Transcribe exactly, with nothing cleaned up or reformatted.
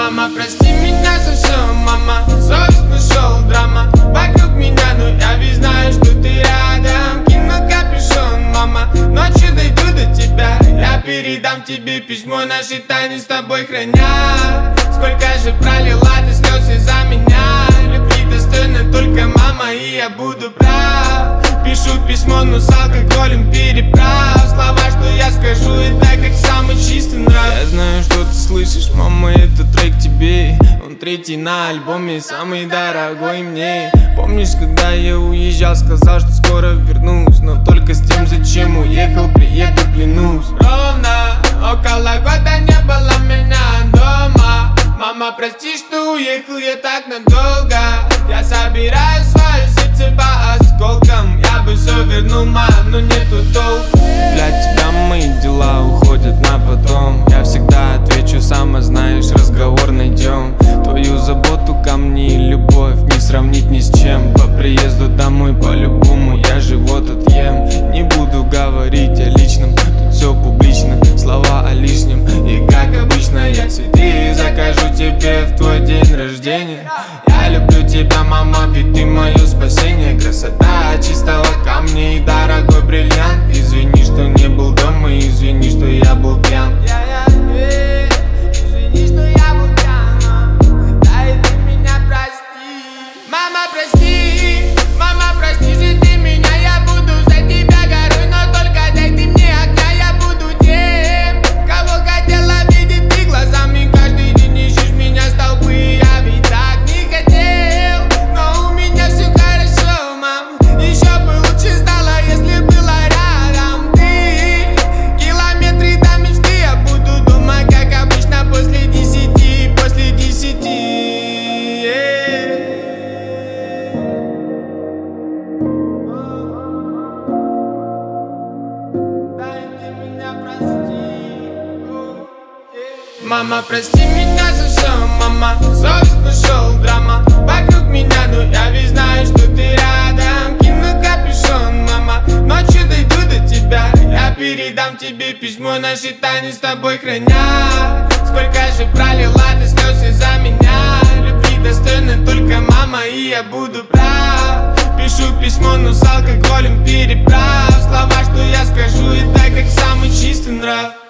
Мама, прости меня за все, мама, совесть нашел, драма вокруг меня, но я ведь знаю, что ты рядом. Кину капюшон, мама, ночью дойду до тебя. Я передам тебе письмо, наши тайны с тобой хранят. Сколько же пролила ты слез из-за меня. Любви достойна только мама, и я буду прав. Пишу письмо, но с алкоголем переправ. Слова, что я скажу, это как самый чистый нрав. Я знаю, что ты слышишь, мама, это трек тебе. Он третий на альбоме, самый дорогой мне. Помнишь, когда я уезжал, сказал, что скоро вернусь, но только с тем, зачем уехал, приеду, клянусь. Ровно около года не было меня дома. Мама, прости, что уехал я так надолго. Я собираю свое сердце по осколкам. Я бы все вернул, мам, но нету толку. Для тебя мои дела уходят на потом. Я всегда отвечу, сама знаешь, разговор найдем. Твою заботу ко мне и любовь не сравнить ни с чем. По приезду домой по-любому я живот отъем. Не буду говорить о личном, тут все публично. Слова о лишнем, и как обычно я цветы закажу тебе в твой день рождения. Я люблю тебя, мама, ведь ты мое спасение. Красота чистого камня и дорогой бриллиант. Извини, что не был дома, извини, что я был пьян. Извини, что я был пьян. Да и ты меня прости. Мама, прости, мама, прости же ты меня. Я буду за тебя горой, но только дай ты мне огня. Я буду тем, кого хотела видеть ты глазами. Каждый день ищешь меня с толпы. Я ведь так не хотел, но у меня все хорошо, мам. Еще бы лучше стало, если была рядом ты. Километры до мечты, я буду дома, как обычно, после десяти, после десяти. Мама, прости меня за все, мама, совесть нашел, драма вокруг меня, но я ведь знаю, что ты рядом. Кину капюшон, мама, ночью дойду до тебя. Я передам тебе письмо, наши тайны с тобой хранят. Сколько же пролила ты слез из-за меня. Любви достойна только мама, и я буду прав. Пишу письмо, но с алкоголем переправ. Слова, что я скажу, это как самый чистый нрав.